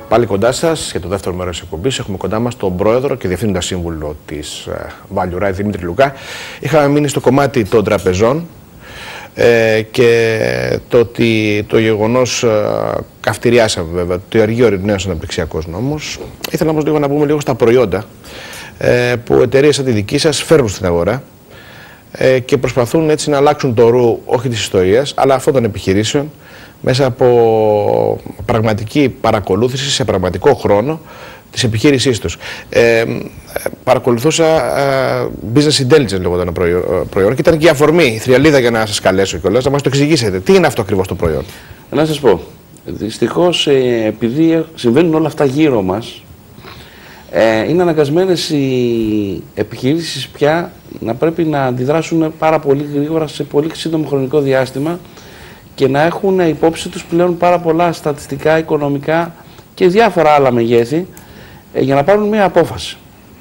Πάλι κοντά σας για το δεύτερο μέρος της εκπομπής. Έχουμε κοντά μας τον πρόεδρο και διευθύνοντα σύμβουλο της Value Ride, Δημήτρη Λουκά. Είχαμε μείνει στο κομμάτι των τραπεζών και το γεγονός καυτηριάσαμε βέβαια το αργεί ο νέος αναπτυξιακός νόμος. Ήθελα όμως να πούμε λίγο στα προϊόντα που εταιρείες σαν τη δική σας φέρνουν στην αγορά και προσπαθούν έτσι να αλλάξουν το ρου όχι της ιστορίας αλλά αυτών των επιχειρήσεων μέσα από πραγματική παρακολούθηση σε πραγματικό χρόνο της επιχείρησής τους. Παρακολουθούσα business intelligence λέγονταν το προϊόν και ήταν και η αφορμή, η θριαλίδα για να σας καλέσω κιόλας, να μας το εξηγήσετε. Τι είναι αυτό ακριβώς το προϊόν? Να σας πω, δυστυχώς επειδή συμβαίνουν όλα αυτά γύρω μας, είναι αναγκασμένες οι επιχειρήσεις πια να πρέπει να αντιδράσουν πάρα πολύ γρήγορα σε πολύ σύντομο χρονικό διάστημα και να έχουν υπόψη τους πλέον πάρα πολλά στατιστικά, οικονομικά και διάφορα άλλα μεγέθη για να πάρουν μια απόφαση.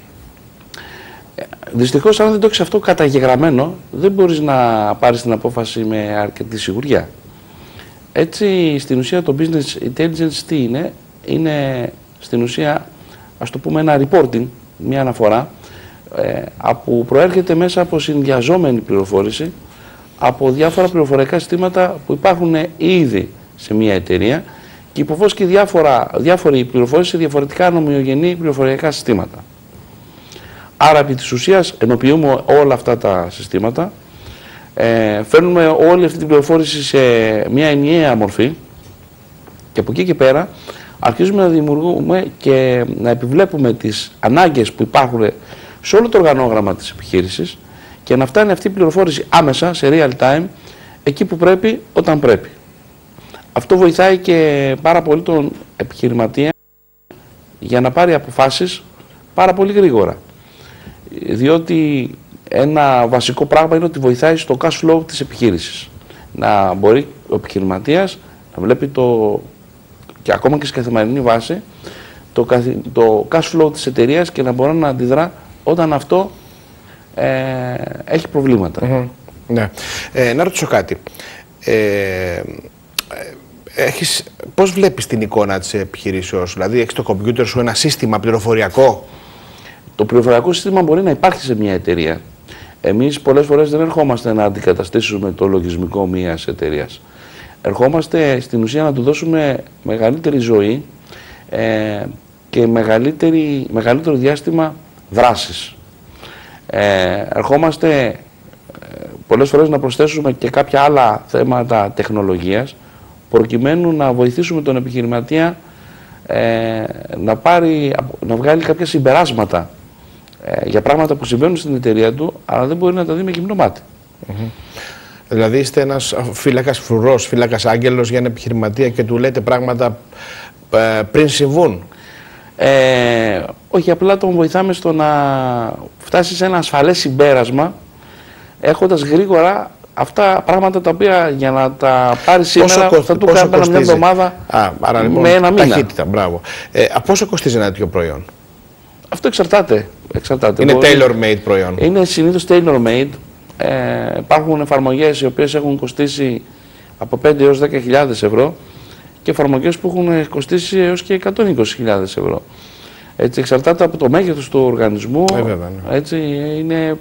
Δυστυχώς, αν δεν το έχεις αυτό καταγεγραμμένο, δεν μπορείς να πάρεις την απόφαση με αρκετή σιγουριά. Έτσι, στην ουσία το business intelligence τι είναι? Είναι στην ουσία, ας το πούμε, ένα reporting, μια αναφορά, που προέρχεται μέσα από συνδυαζόμενη πληροφόρηση από διάφορα πληροφοριακά συστήματα που υπάρχουν ήδη σε μια εταιρεία και υποβόσκει διάφορη πληροφόρηση σε διαφορετικά ομοιογενή πληροφοριακά συστήματα. Άρα, επί της ουσίας, ενοποιούμε όλα αυτά τα συστήματα, φέρνουμε όλη αυτή την πληροφόρηση σε μια ενιαία μορφή και από εκεί και πέρα αρχίζουμε να δημιουργούμε και να επιβλέπουμε τις ανάγκες που υπάρχουν σε όλο το οργανόγραμμα της επιχείρησης και να φτάνει αυτή η πληροφόρηση άμεσα, σε real time, εκεί που πρέπει, όταν πρέπει. Αυτό βοηθάει και πάρα πολύ τον επιχειρηματία για να πάρει αποφάσεις πάρα πολύ γρήγορα. Διότι ένα βασικό πράγμα είναι ότι βοηθάει στο cash flow της επιχείρησης. Να μπορεί ο επιχειρηματίας να βλέπει και ακόμα και σε καθημερινή βάση το cash flow της εταιρείας και να μπορεί να αντιδρά όταν αυτό έχει προβλήματα. Ναι. Να ρωτήσω κάτι. Πώς βλέπεις την εικόνα της επιχειρήσεως? Δηλαδή έχεις στο κομπιούτερ σου ένα σύστημα πληροφοριακό? Το πληροφοριακό σύστημα μπορεί να υπάρχει σε μια εταιρεία. Εμείς πολλές φορές δεν ερχόμαστε να αντικαταστήσουμε το λογισμικό μιας εταιρείας. Ερχόμαστε στην ουσία να του δώσουμε μεγαλύτερη ζωή και μεγαλύτερο διάστημα δράσης. Ερχόμαστε πολλές φορές να προσθέσουμε και κάποια άλλα θέματα τεχνολογίας προκειμένου να βοηθήσουμε τον επιχειρηματία να βγάλει κάποια συμπεράσματα για πράγματα που συμβαίνουν στην εταιρεία του, αλλά δεν μπορεί να τα δει με γυμνό μάτι. Δηλαδή είστε ένας φύλακας φρουρός, φύλακας άγγελος για ένα επιχειρηματία και του λέτε πράγματα πριν συμβούν? Όχι, απλά τον βοηθάμε στο να φτάσει σε ένα ασφαλές συμπέρασμα, έχοντας γρήγορα αυτά πράγματα τα οποία για να τα πάρει σήμερα θα του κάνουν μια εβδομάδα λοιπόν, με ένα μήνα. Ταχύτητα, μπράβο. Πόσο κοστίζει ένα τέτοιο προϊόν? Αυτό εξαρτάται. Είναι tailor-made προϊόν? Είναι συνήθως tailor-made. Υπάρχουν εφαρμογές οι οποίες έχουν κοστίσει από 5 έως 10.000 ευρώ και εφαρμογές που έχουν κοστίσει έως και 120.000 ευρώ. Έτσι, εξαρτάται από το μέγεθος του οργανισμού. Βέβαια, ναι. Έτσι, είναι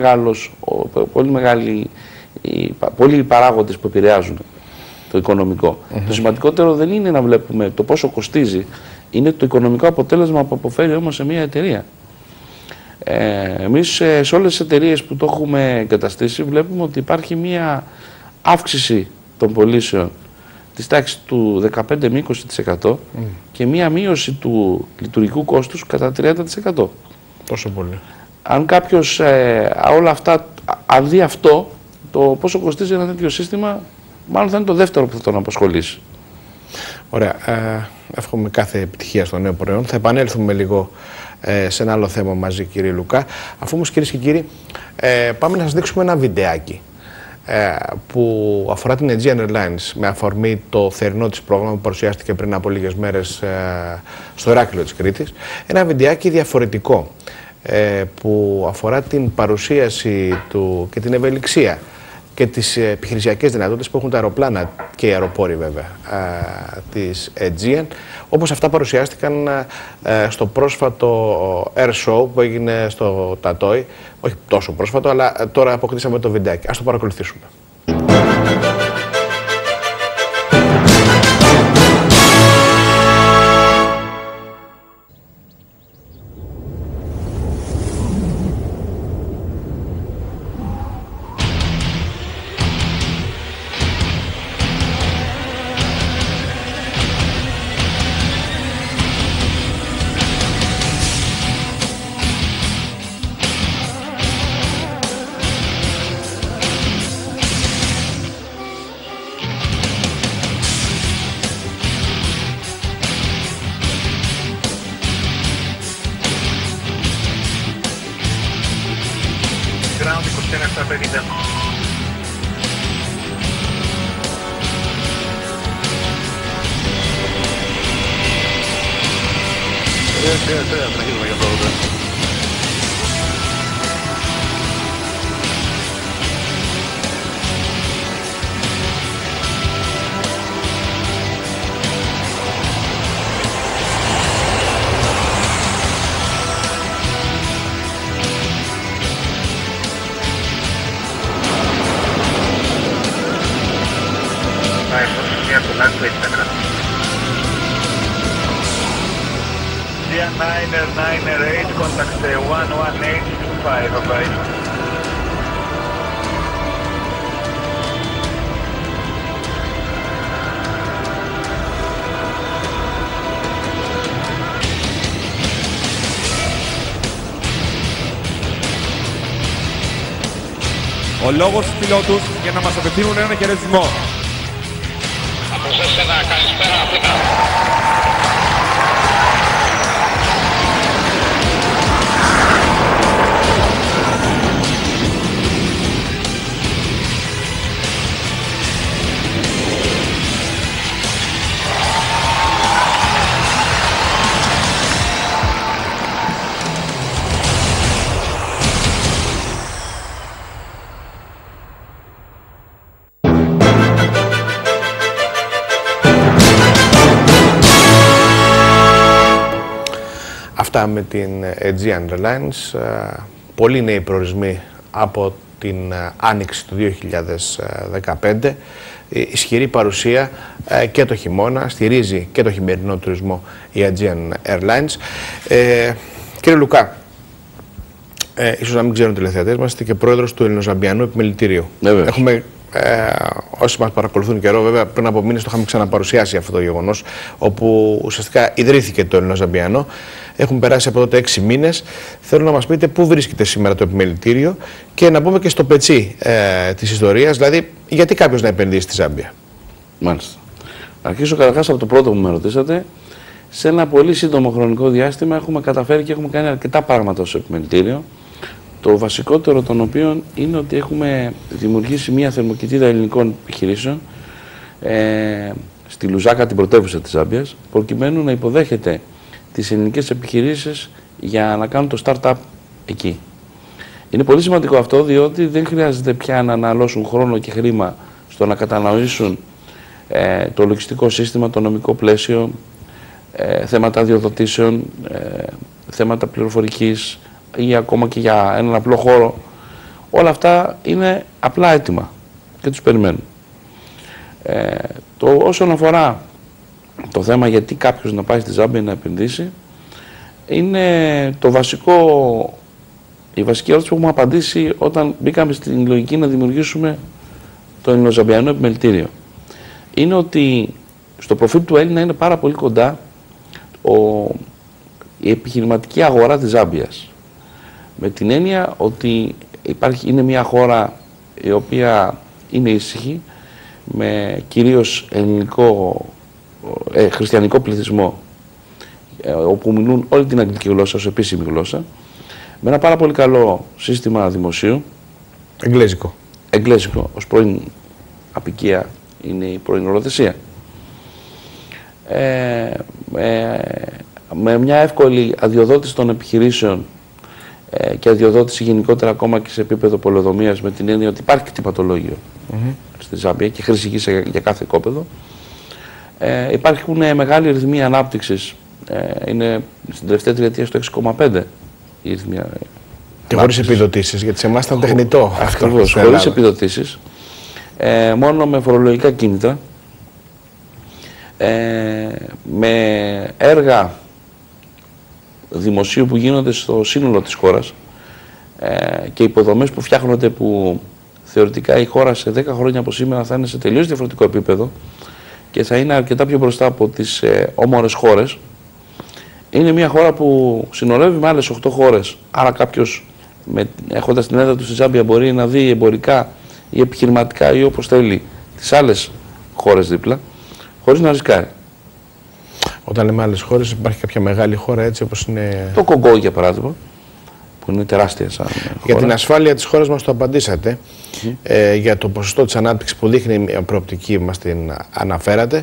πολλοί παράγοντες που επηρεάζουν το οικονομικό. Το σημαντικότερο δεν είναι να βλέπουμε το πόσο κοστίζει, είναι το οικονομικό αποτέλεσμα που αποφέρει όμως σε μια εταιρεία. Εμείς σε όλες τις εταιρείες που το έχουμε εγκαταστήσει βλέπουμε ότι υπάρχει μια αύξηση των πωλήσεων της τάξης του 15 με 20% και μια μείωση του λειτουργικού κόστους κατά 30%. Τόσο πολύ. Αν κάποιος όλα αυτά, αν δει αυτό, το πόσο κοστίζει ένα τέτοιο σύστημα, μάλλον θα είναι το δεύτερο που θα τον απασχολήσει. Ωραία. Εύχομαι κάθε επιτυχία στο νέο προϊόν. Θα επανέλθουμε λίγο σε ένα άλλο θέμα μαζί, κύριε Λουκά. Αφού όμως, κυρίες και κύριοι, πάμε να σας δείξουμε ένα βιντεάκι που αφορά την Aegean Airlines με αφορμή το θερινό της πρόγραμμα που παρουσιάστηκε πριν από λίγες μέρες στο Ηράκλειο της Κρήτης. Ένα βιντεάκι διαφορετικό που αφορά την παρουσίαση του και την ευελιξία και τις επιχειρησιακές δυνατότητες που έχουν τα αεροπλάνα και οι αεροπόροι βέβαια της Aegean, όπως αυτά παρουσιάστηκαν στο πρόσφατο Air Show που έγινε στο Τατόι, όχι τόσο πρόσφατο, αλλά τώρα αποκτήσαμε το βιντεάκι. Ας το παρακολουθήσουμε. Ground 2150. Tranquilo, no hay problema. Dia 998, contact 11825, operation. Ο λόγος στους πιλότους για να μας απευθύνουν ένα χαιρετισμό. Από εσένα, καλησπέρα Αθήνα. Αυτά με την Aegean Airlines. Πολλοί νέοι προορισμοί από την άνοιξη του 2015. Ισχυρή παρουσία και το χειμώνα, στηρίζει και το χειμερινό τουρισμό η Aegean Airlines. Κύριε Λουκά, ίσως να μην ξέρουν οι τηλεθεατές μας, είστε και πρόεδρος του Ελληνοζαμπιανού Επιμελητηρίου. Έχουμε, όσοι μας παρακολουθούν καιρό, βέβαια πριν από μήνες το είχαμε ξαναπαρουσιάσει αυτό το γεγονός, όπου ουσιαστικά ιδρύθηκε το Ελληνοζαμπιανό. Έχουν περάσει από τότε 6 μήνες. Θέλω να μας πείτε πού βρίσκεται σήμερα το επιμελητήριο και να πούμε και στο πετσί της ιστορίας, δηλαδή γιατί κάποιος να επενδύσει στη Ζάμπια. Μάλιστα. Αρχίσω καταρχάς από το πρώτο που με ρωτήσατε. Σε ένα πολύ σύντομο χρονικό διάστημα έχουμε καταφέρει και έχουμε κάνει αρκετά πράγματα στο επιμελητήριο. Το βασικότερο των οποίων είναι ότι έχουμε δημιουργήσει μια θερμοκοιτίδα ελληνικών επιχειρήσεων στη Λουζάκα, την πρωτεύουσα της Ζάμπιας, προκειμένου να υποδέχεται τις ελληνικές επιχειρήσεις για να κάνουν το start-up εκεί. Είναι πολύ σημαντικό αυτό, διότι δεν χρειάζεται πια να αναλώσουν χρόνο και χρήμα στο να κατανοήσουν το λογιστικό σύστημα, το νομικό πλαίσιο, θέματα αδειοδοτήσεων, θέματα πληροφορικής ή ακόμα και για έναν απλό χώρο. Όλα είναι απλά έτοιμα και τους περιμένουν. Όσον αφορά το θέμα γιατί κάποιος να πάει στη Ζάμπια να επενδύσει, είναι η βασική ερώτηση που έχουμε απαντήσει όταν μπήκαμε στην λογική να δημιουργήσουμε το Ελληνοζαμπιανό Επιμελητήριο. Είναι ότι στο προφίλ του Έλληνα είναι πάρα πολύ κοντά η επιχειρηματική αγορά της Ζάμπιας. Με την έννοια ότι είναι μια χώρα η οποία είναι ήσυχη, με κυρίως χριστιανικό πληθυσμό, όπου μιλούν όλη την αγγλική γλώσσα ως επίσημη γλώσσα, με ένα πάρα πολύ καλό σύστημα δημοσίου. Εγγλέζικο, ως πρώην απικία είναι η πρώην οροδεσία. Με μια εύκολη αδειοδότηση των επιχειρήσεων και αδειοδότηση γενικότερα ακόμα και σε επίπεδο πολεοδομίας, με την έννοια ότι υπάρχει κτηματολόγιο στη Ζάμπια και χρήση γης για κάθε οικόπεδο. Υπάρχουν μεγάλοι ρυθμοί ανάπτυξης. Είναι στην τελευταία τριετία στο 6,5 η ρυθμοί. Και χωρίς επιδοτήσεις, γιατί σε εμάς ήταν τεχνητό. Ακριβώς, χωρίς επιδοτήσεις. Μόνο με φορολογικά κίνητρα. Με έργα δημοσίου που γίνονται στο σύνολο της χώρας και υποδομές που φτιάχνονται, που θεωρητικά η χώρα σε 10 χρόνια από σήμερα θα είναι σε τελείως διαφορετικό επίπεδο και θα είναι αρκετά πιο μπροστά από τις όμορες χώρες. Είναι μια χώρα που συνορεύει με άλλες 8 χώρες, άρα κάποιος έχοντας την έδρα του στη Ζάμπια μπορεί να δει εμπορικά ή επιχειρηματικά ή όπως θέλει τις άλλες χώρες δίπλα, χωρίς να ρισκάρει. Όταν λέμε άλλες χώρες, υπάρχει κάποια μεγάλη χώρα έτσι όπως είναι. Το Κογκό, για παράδειγμα, που είναι τεράστια σαν χώρα. Για την ασφάλεια της χώρας μας το απαντήσατε. Για το ποσοστό της ανάπτυξης που δείχνει η προοπτική μας την αναφέρατε.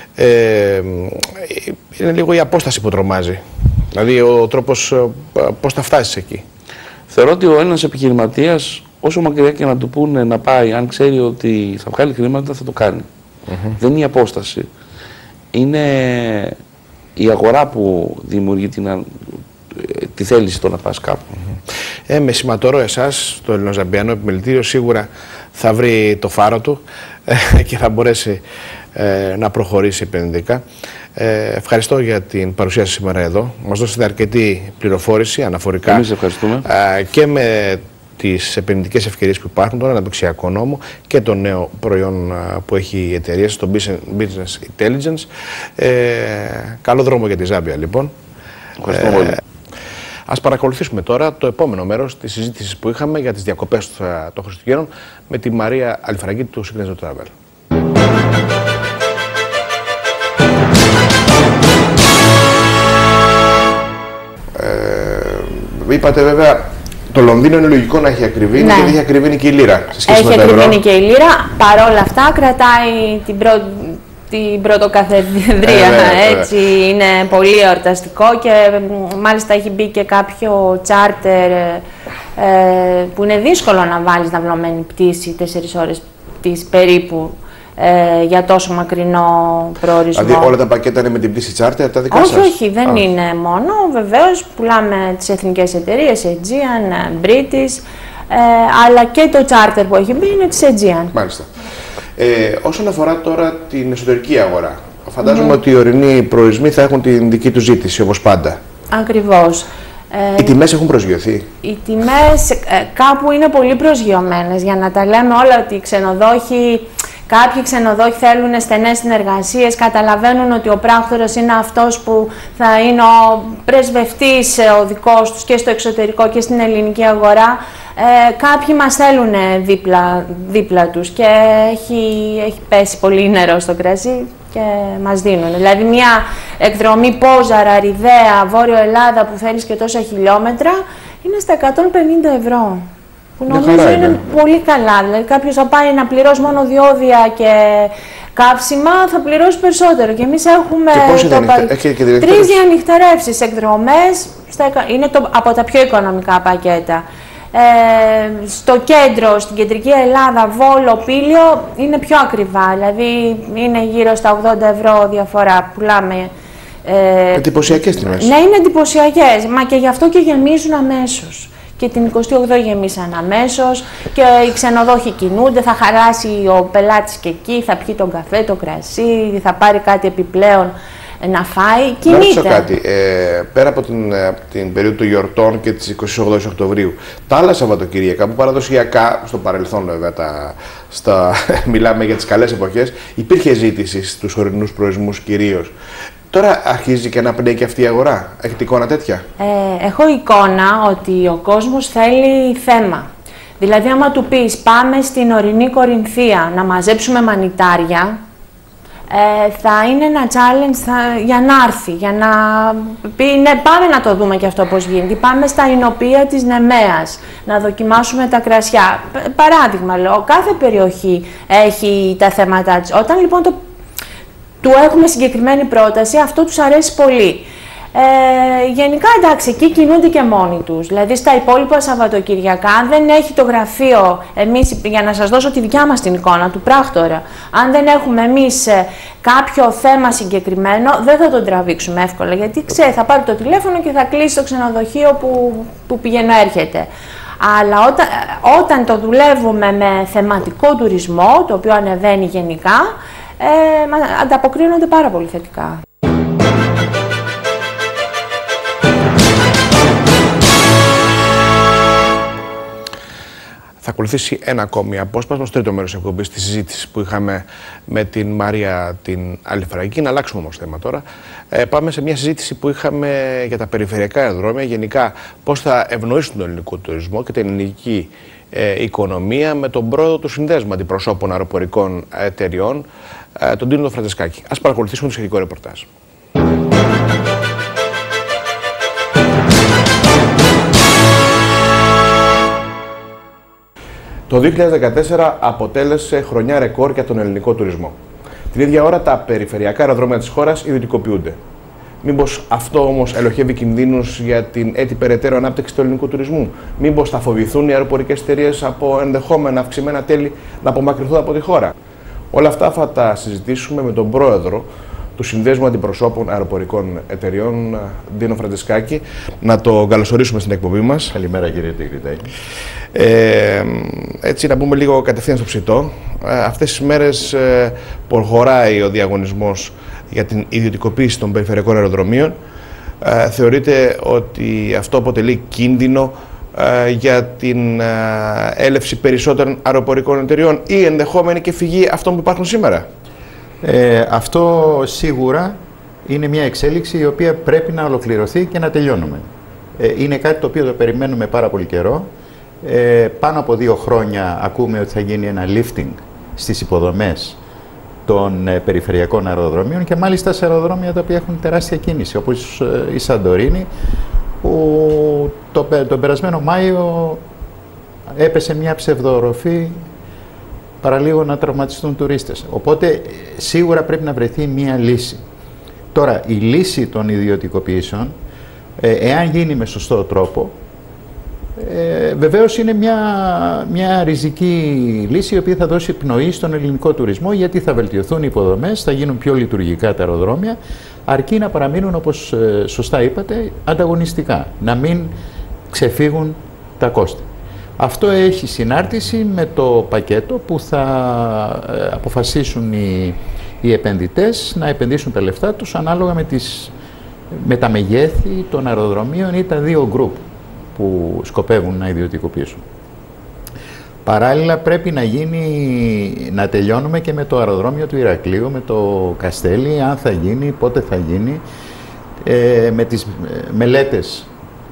Είναι λίγο η απόσταση που τρομάζει. Δηλαδή ο τρόπος πώς θα φτάσεις εκεί. Θεωρώ ότι ο ένας επιχειρηματίας, όσο μακριά και να του πούνε να πάει, αν ξέρει ότι θα βγάλει χρήματα, θα το κάνει. Δεν είναι η απόσταση. Είναι η αγορά που δημιουργεί τη θέληση το να πας κάπου. Με σηματορώ εσάς, το Ελληνοζαμπιανό Επιμελητήριο, σίγουρα θα βρει το φάρο του και θα μπορέσει να προχωρήσει επενδυτικά. Ευχαριστώ για την παρουσία σας σήμερα εδώ. Μας δώσατε αρκετή πληροφόρηση αναφορικά. Εμείς ευχαριστούμε. Και με τις επενδυτικές ευκαιρίες που υπάρχουν, τον αναπτυξιακό νόμο και το νέο προϊόν που έχει η εταιρεία στο Business Intelligence. Καλό δρόμο για τη Ζάμπια, λοιπόν. Ευχαριστώ πολύ. Ας παρακολουθήσουμε τώρα το επόμενο μέρος της συζήτησης που είχαμε για τις διακοπές των Χριστουγέννων με τη Μαρία Αλιφραγκίτη του Signature Travel. Είπατε βέβαια το Λονδίνο είναι λογικό να έχει ακριβήνει, γιατί έχει ακριβήνει και η λίρα. Έχει ακριβήνει και η λίρα, παρόλα αυτά κρατάει την πρωτοκαθεδρία, έτσι, είναι πολύ εορταστικό και μάλιστα έχει μπει και κάποιο τσάρτερ που είναι δύσκολο να βάλεις ναυλωμένη πτήση, 4 ώρες πτήση περίπου, για τόσο μακρινό προορισμό. Δηλαδή όλα τα πακέτα είναι με την πτήση τσάρτερ, τα δικά σας? Όχι, δεν είναι μόνο. Βεβαίως πουλάμε τις εθνικές εταιρείες, Aegean, British, αλλά και το τσάρτερ που έχει μπει είναι της Aegean. Μάλιστα. Όσον αφορά τώρα την εσωτερική αγορά, φαντάζομαι ότι οι ορεινοί προορισμοί θα έχουν την δική του ζήτηση, όπως πάντα. Ακριβώς. Οι τιμές έχουν προσγειωθεί? Οι τιμές κάπου είναι πολύ προσγειωμένες, για να τα λέμε όλα, ότι οι ξενοδόχοι, κάποιοι ξενοδόχοι θέλουν στενές συνεργασίες, καταλαβαίνουν ότι ο πράκτορας είναι αυτός που θα είναι ο πρεσβευτής ο δικός τους και στο εξωτερικό και στην ελληνική αγορά. Κάποιοι μας θέλουν δίπλα τους και έχει πέσει πολύ νερό στο κρασί και μας δίνουν. Δηλαδή μια εκδρομή Πόζαρα, Ριδαία, Βόρειο Ελλάδα που θέλεις και τόσα χιλιόμετρα είναι στα 150 ευρώ. Που νομίζω είναι πολύ καλά. Δηλαδή κάποιος θα πάει να πληρώσει μόνο διόδια και καύσιμα, θα πληρώσει περισσότερο. Και εμείς έχουμε 3 διανυχτερεύσεις εκδρομές, είναι από τα πιο οικονομικά πακέτα. Στο κέντρο, στην κεντρική Ελλάδα, Βόλο, Πήλιο, είναι πιο ακριβά. Δηλαδή είναι γύρω στα 80 ευρώ διαφορά. Πουλάμε. Εντυπωσιακές τιμές. Ναι, είναι εντυπωσιακές. Μα και γι' αυτό και γεμίζουν αμέσως. Και την 28 γεμίσαν αμέσως και οι ξενοδόχοι κινούνται, θα χαράσει ο πελάτης και εκεί, θα πιει τον καφέ, το κρασί, θα πάρει κάτι επιπλέον να φάει, κινείται. Να ρωτήσω κάτι, πέρα από την περίοδο των γιορτών και της 28 Οκτωβρίου, τα άλλα Σαββατοκύριακα που παραδοσιακά, στο παρελθόν βέβαια, μιλάμε για τις καλές εποχές, υπήρχε ζήτηση στους ορεινούς προορισμούς κυρίως. Τώρα αρχίζει και να πνέει και αυτή η αγορά. Έχετε εικόνα τέτοια? Έχω εικόνα ότι ο κόσμος θέλει θέμα. Δηλαδή, άμα του πεις πάμε στην ορεινή Κορινθία να μαζέψουμε μανιτάρια, θα είναι ένα challenge για να έρθει, για να πει ναι, πάμε να το δούμε και αυτό πώς γίνεται. Πάμε στα Ηνοπία της Νεμαίας να δοκιμάσουμε τα κρασιά. Παράδειγμα, λέω, κάθε περιοχή έχει τα θέματα της. Όταν λοιπόν του έχουμε συγκεκριμένη πρόταση, αυτό τους αρέσει πολύ. Γενικά, εντάξει, εκεί κινούνται και μόνοι τους. Δηλαδή, στα υπόλοιπα Σαββατοκυριακά, αν δεν έχει το γραφείο, εμείς, για να σας δώσω τη δικιά μας την εικόνα του πράκτορα, αν δεν έχουμε εμείς κάποιο θέμα συγκεκριμένο, δεν θα τον τραβήξουμε εύκολα. Γιατί θα πάρει το τηλέφωνο και θα κλείσει το ξενοδοχείο που πηγαίνω έρχεται. Αλλά όταν το δουλεύουμε με θεματικό τουρισμό, το οποίο ανεβαίνει γενικά, ανταποκρίνονται πάρα πολύ θετικά. Θα ακολουθήσει ένα ακόμη απόσπασμα στο τρίτο μέρος της εκπομπής, τη συζήτηση που είχαμε με την Μαρία την Αλιφραγική. Να αλλάξουμε όμως θέμα τώρα. Πάμε σε μια συζήτηση που είχαμε για τα περιφερειακά αεροδρόμια, γενικά πώς θα ευνοήσουν τον ελληνικό τουρισμό και την ελληνική οικονομία, με τον πρόεδρο του Συνδέσμου Αντιπροσώπων Αεροπορικών Εταιριών, τον Τίνο Φραντζεσκάκη. Ας παρακολουθήσουμε το σχετικό ρεπορτάζ. Το 2014 αποτέλεσε χρονιά ρεκόρ για τον ελληνικό τουρισμό. Την ίδια ώρα τα περιφερειακά αεροδρόμια της χώρας ιδιωτικοποιούνται. Μήπως αυτό όμως ελοχεύει κινδύνους για την έτσι περαιτέρω ανάπτυξη του ελληνικού τουρισμού? Μήπως θα φοβηθούν οι αεροπορικές εταιρείες από ενδεχόμενα αυξημένα τέλη να απομακρυνθούν από τη χώρα? Όλα αυτά θα τα συζητήσουμε με τον πρόεδρο του Συνδέσμου Αντιπροσώπων Αεροπορικών Εταιριών, Ντίνο Φραντζεσκάκη. Να το καλωσορίσουμε στην εκπομπή μας. Καλημέρα, κύριε Τιγρητάκη. Έτσι, να πούμε λίγο κατευθείαν στο ψητό. Αυτές τις μέρες προχωράει ο διαγωνισμός για την ιδιωτικοποίηση των περιφερειακών αεροδρομίων. Θεωρείτε ότι αυτό αποτελεί κίνδυνο για την έλευση περισσότερων αεροπορικών εταιριών ή ενδεχόμενη και φυγή αυτών που υπάρχουν σήμερα? Αυτό σίγουρα είναι μια εξέλιξη η οποία πρέπει να ολοκληρωθεί και να τελειώνουμε. Είναι κάτι το οποίο το περιμένουμε πάρα πολύ καιρό. Πάνω από 2 χρόνια ακούμε ότι θα γίνει ένα lifting στις υποδομές των περιφερειακών αεροδρομίων και μάλιστα σε αεροδρόμια τα οποία έχουν τεράστια κίνηση, όπως η Σαντορίνη, που τον περασμένο Μάιο έπεσε μια ψευδοροφή παραλίγο να τραυματιστούν τουρίστες. Οπότε σίγουρα πρέπει να βρεθεί μία λύση. Τώρα, η λύση των ιδιωτικοποιήσεων, εάν γίνει με σωστό τρόπο, βεβαίως είναι μια ριζική λύση η οποία θα δώσει πνοή στον ελληνικό τουρισμό, γιατί θα βελτιωθούν οι υποδομές, θα γίνουν πιο λειτουργικά τα αεροδρόμια, αρκεί να παραμείνουν, όπως σωστά είπατε, ανταγωνιστικά, να μην ξεφύγουν τα κόστη. Αυτό έχει συνάρτηση με το πακέτο που θα αποφασίσουν οι επενδυτές να επενδύσουν τα λεφτά τους ανάλογα με τα μεγέθη των αεροδρομίων ή τα 2 γκρουπ που σκοπεύουν να ιδιωτικοποιήσουν. Παράλληλα πρέπει να τελειώνουμε και με το αεροδρόμιο του Ηρακλείου, με το Καστέλι, αν θα γίνει, πότε θα γίνει, με τις μελέτες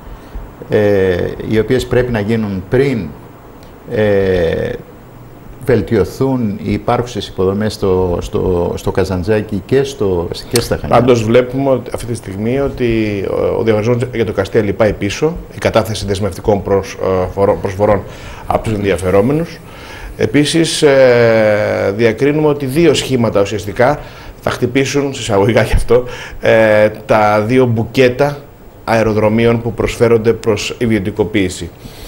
οι οποίες πρέπει να γίνουν πριν βελτιωθούν οι υπάρχουσες υποδομές στο Καζαντζάκι και στα Χανιά. Πάντως βλέπουμε αυτή τη στιγμή ότι ο διαγωνισμός για το Καστέλι πάει πίσω, η κατάθεση δεσμευτικών προσφορών από τους ενδιαφερόμενους. Επίσης διακρίνουμε ότι 2 σχήματα ουσιαστικά θα χτυπήσουν, συσσαγωγικά γι' αυτό, τα 2 μπουκέτα αεροδρομίων που προσφέρονται προς ιδιωτικοποίηση.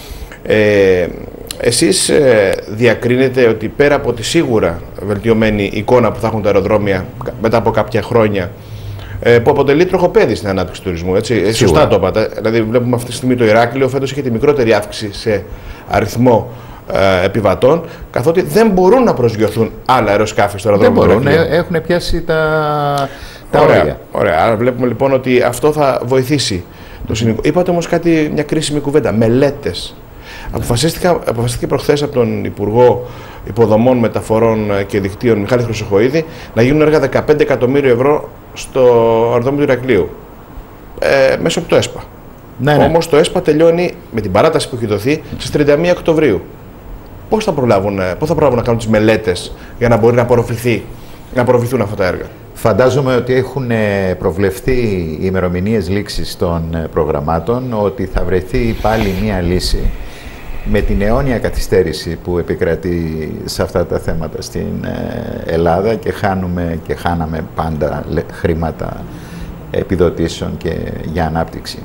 Εσείς διακρίνετε ότι πέρα από τη σίγουρα βελτιωμένη εικόνα που θα έχουν τα αεροδρόμια μετά από κάποια χρόνια, που αποτελεί τροχοπέδι στην ανάπτυξη του τουρισμού, έτσι, σωστά το είπατε. Δηλαδή βλέπουμε αυτή τη στιγμή το Ηράκλειο φέτος είχε τη μικρότερη αύξηση σε αριθμό επιβατών, καθότι δεν μπορούν να προσγειωθούν άλλα αεροσκάφη στο αεροδρόμιο. Δεν μπορούν, έχουν πιάσει τα όρια. Ωραία. Άρα βλέπουμε λοιπόν ότι αυτό θα βοηθήσει το συνολικό. Είπατε όμως μια κρίσιμη κουβέντα, μελέτες. Αποφασίστηκε προχθές από τον Υπουργό Υποδομών, Μεταφορών και Δικτύων, Μιχάλη Χρυσοχοΐδη, να γίνουν έργα 15 εκατομμύριο ευρώ στο αεροδρόμιο του Ηρακλείου, μέσω από το ΕΣΠΑ. Ναι. Όμως το ΕΣΠΑ τελειώνει με την παράταση που έχει δοθεί στις 31 Οκτωβρίου. Πώς θα προλάβουν να κάνουν τις μελέτες για να μπορεί να απορροφηθούν αυτά τα έργα? Φαντάζομαι ότι έχουν προβλεφθεί οι ημερομηνίες λήξης των προγραμμάτων, ότι θα βρεθεί πάλι μία λύση με την αιώνια καθυστέρηση που επικρατεί σε αυτά τα θέματα στην Ελλάδα και χάναμε πάντα χρήματα επιδοτήσεων και για ανάπτυξη.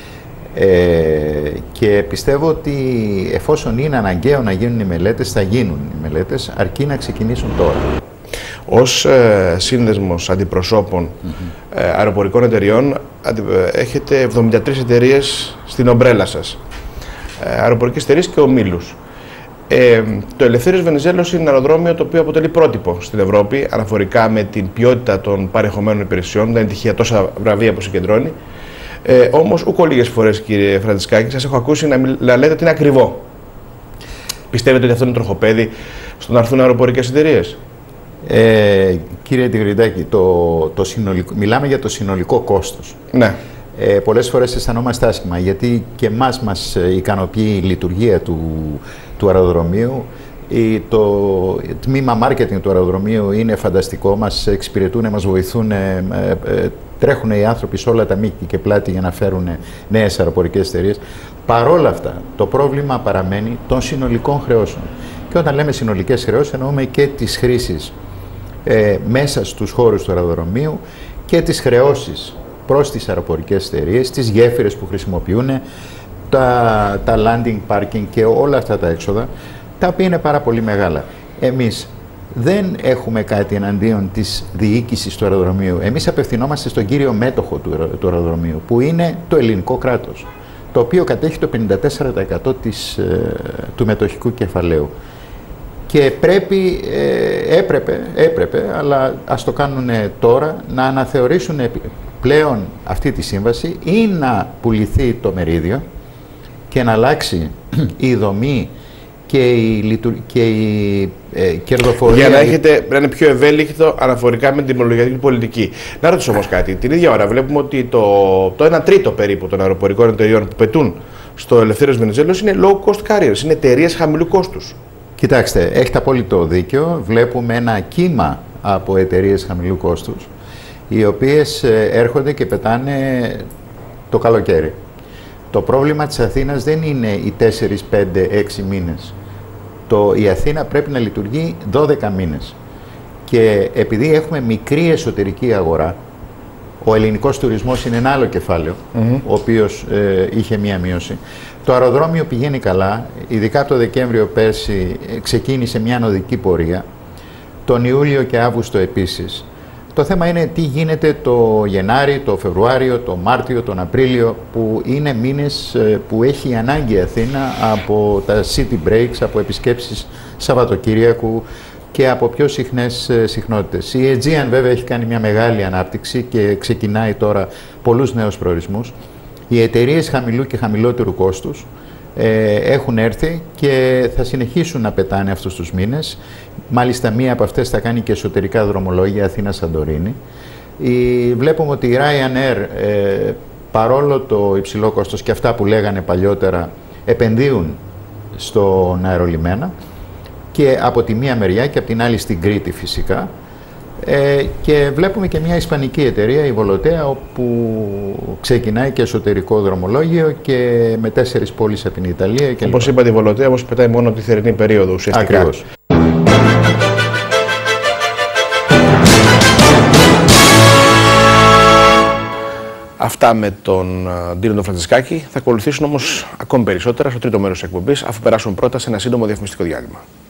Και πιστεύω ότι εφόσον είναι αναγκαίο να γίνουν οι μελέτες, θα γίνουν οι μελέτες, αρκεί να ξεκινήσουν τώρα. Ως σύνδεσμος αντιπροσώπων αεροπορικών εταιριών έχετε 73 εταιρείες στην ομπρέλα σας. Αεροπορικές εταιρείες και ομίλους. Το Ελευθέριος Βενιζέλος είναι ένα αεροδρόμιο το οποίο αποτελεί πρότυπο στην Ευρώπη αναφορικά με την ποιότητα των παρεχομένων υπηρεσιών. Δεν είναι τυχαία τόσα βραβεία που συγκεντρώνει. Όμως, ούκο λίγες φορές, κύριε Φραντζισκάκη, σας έχω ακούσει να λέτε ότι είναι ακριβό. Πιστεύετε ότι αυτό είναι τροχοπέδι στο να έρθουν αεροπορικές εταιρείες? Κύριε Τιγρητάκη, μιλάμε για το συνολικό κόστος. Ναι. Πολλές φορές αισθανόμαστε άσχημα, γιατί και εμάς μας ικανοποιεί η λειτουργία του αεροδρομίου. Το τμήμα marketing του αεροδρομίου είναι φανταστικό, μας εξυπηρετούν, μας βοηθούν, τρέχουν οι άνθρωποι σε όλα τα μήκη και πλάτη για να φέρουν νέες αεροπορικές εταιρείες. Παρόλα αυτά, το πρόβλημα παραμένει των συνολικών χρεώσεων. Και όταν λέμε συνολικές χρεώσεις, εννοούμε και τις χρήσεις μέσα στους χώρους του αεροδρομίου και τις χρεώσεις προς τις αεροπορικές εταιρείες, τις γέφυρες που χρησιμοποιούν, τα landing parking και όλα αυτά τα έξοδα, τα οποία είναι πάρα πολύ μεγάλα. Εμείς δεν έχουμε κάτι εναντίον της διοίκησης του αεροδρομίου. Εμείς απευθυνόμαστε στον κύριο μέτοχο του αεροδρομίου, που είναι το ελληνικό κράτος, το οποίο κατέχει το 54% του μετοχικού κεφαλαίου. Και έπρεπε, αλλά ας το κάνουν τώρα, να αναθεωρήσουν πλέον αυτή τη σύμβαση ή να πουληθεί το μερίδιο και να αλλάξει η δομή και η κερδοφορία. Για να είναι πιο ευέλικτο αναφορικά με την τιμολογιακή πολιτική. Να ρωτήσω όμως κάτι. Την ίδια ώρα βλέπουμε ότι το 1 τρίτο περίπου των αεροπορικών εταιριών που πετούν στο Ελευθέριος Βενιζέλος είναι low cost carriers, είναι εταιρείες χαμηλού κόστους. Κοιτάξτε, έχετε απόλυτο δίκιο. Βλέπουμε ένα κύμα από εταιρείες χαμηλού κόστους, οι οποίες έρχονται και πετάνε το καλοκαίρι. Το πρόβλημα της Αθήνας δεν είναι οι 4, 5, 6 μήνες. Η Αθήνα πρέπει να λειτουργεί 12 μήνες. Και επειδή έχουμε μικρή εσωτερική αγορά, ο ελληνικός τουρισμός είναι ένα άλλο κεφάλαιο, ο οποίος είχε μία μείωση. Το αεροδρόμιο πηγαίνει καλά, ειδικά από το Δεκέμβριο πέρσι ξεκίνησε μια ανωδική πορεία, τον Ιούλιο και Αύγουστο επίσης. Το θέμα είναι τι γίνεται το Γενάρη, το Φεβρουάριο, το Μάρτιο, τον Απρίλιο, που είναι μήνες που έχει ανάγκη η Αθήνα από τα city breaks, από επισκέψεις Σαββατοκύριακου και από πιο συχνές συχνότητες. Η Aegean βέβαια έχει κάνει μια μεγάλη ανάπτυξη και ξεκινάει τώρα πολλούς νέους προορισμούς. Οι εταιρείες χαμηλού και χαμηλότερου κόστους έχουν έρθει και θα συνεχίσουν να πετάνε αυτούς τους μήνες. Μάλιστα μία από αυτές θα κάνει και εσωτερικά δρομολόγια Αθήνα-Σαντορίνη. Βλέπουμε ότι η Ryanair, παρόλο το υψηλό κόστος και αυτά που λέγανε παλιότερα, επενδύουν στον αερολιμένα και από τη μία μεριά και από την άλλη στην Κρήτη φυσικά. Και βλέπουμε και μια ισπανική εταιρεία, η Volotea, όπου ξεκινάει και εσωτερικό δρομολόγιο και με 4 πόλεις από την Ιταλία. Όπως είπατε, η Volotea όμως πετάει μόνο τη θερινή περίοδο ουσιαστικά. Ακριβώς. Αυτά με τον Ντίνο Φραντζισκάκη. Θα ακολουθήσουν όμως ακόμη περισσότερα στο τρίτο μέρος της εκπομπής, αφού περάσουμε πρώτα σε ένα σύντομο διαφημιστικό διάλειμμα.